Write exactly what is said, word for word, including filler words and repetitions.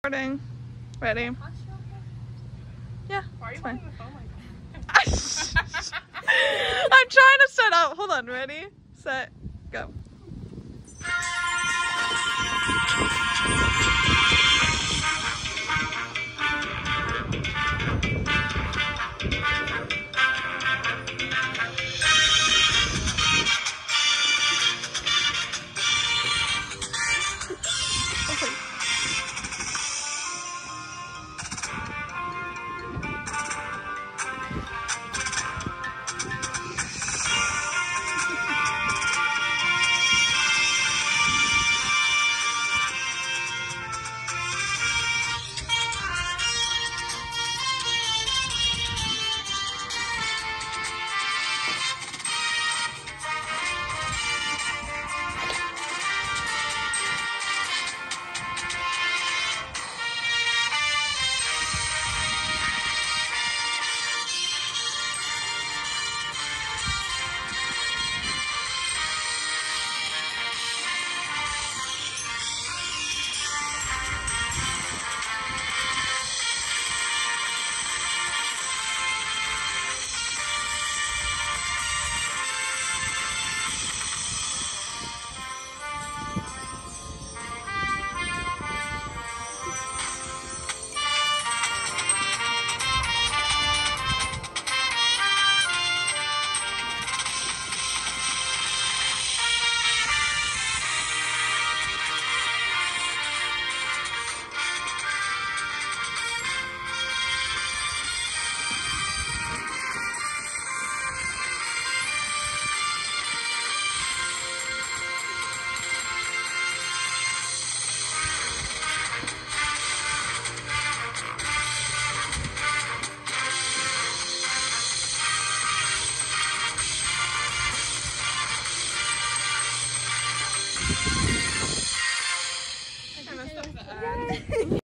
recording. Ready? Yeah, Why are you it's fine. holding the phone like that? I'm trying to set up. Hold on. Ready, set, go.